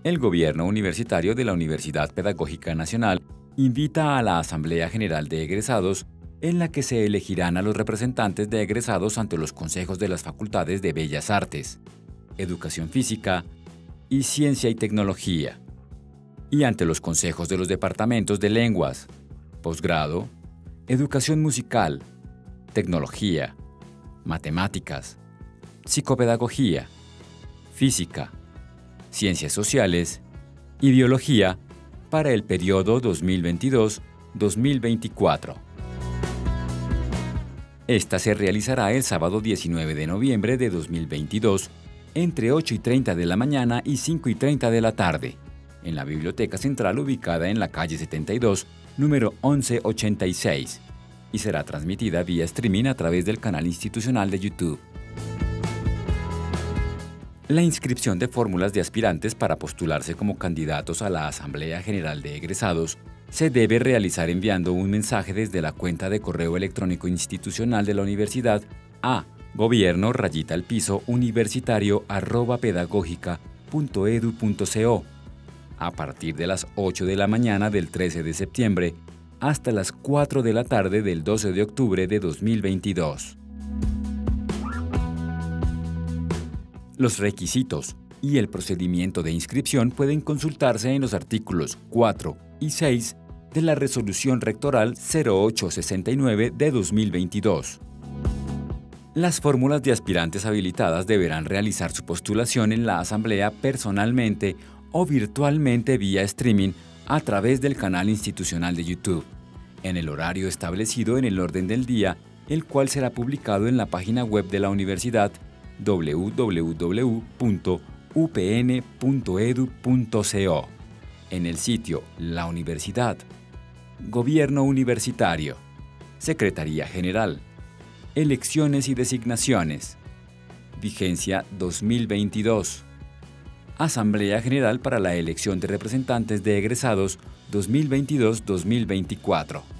El Gobierno Universitario de la Universidad Pedagógica Nacional invita a la Asamblea General de Egresados, en la que se elegirán a los representantes de egresados ante los consejos de las Facultades de Bellas Artes, Educación Física y Ciencia y Tecnología, y ante los consejos de los departamentos de Lenguas, Posgrado, Educación Musical, Tecnología, Matemáticas, Psicopedagogía, Física, Ciencias Sociales y Biología para el periodo 2022-2024. Esta se realizará el sábado 19 de noviembre de 2022 entre 8:30 de la mañana y 5:30 de la tarde, en la Biblioteca Central ubicada en la calle 72, número 1186, y será transmitida vía streaming a través del canal institucional de YouTube. La inscripción de fórmulas de aspirantes para postularse como candidatos a la Asamblea General de Egresados se debe realizar enviando un mensaje desde la cuenta de correo electrónico institucional de la universidad a gobierno_universitario@pedagogica.edu.co a partir de las 8 de la mañana del 13 de septiembre hasta las 4 de la tarde del 12 de octubre de 2022. Los requisitos y el procedimiento de inscripción pueden consultarse en los artículos 4 y 6 de la Resolución Rectoral 0869 de 2022. Las fórmulas de aspirantes habilitadas deberán realizar su postulación en la Asamblea personalmente o virtualmente vía streaming a través del canal institucional de YouTube, en el horario establecido en el orden del día, el cual será publicado en la página web de la universidad www.upn.edu.co, en el sitio La Universidad, Gobierno Universitario, Secretaría General, Elecciones y Designaciones, Vigencia 2022, Asamblea General para la elección de representantes de egresados 2022-2024.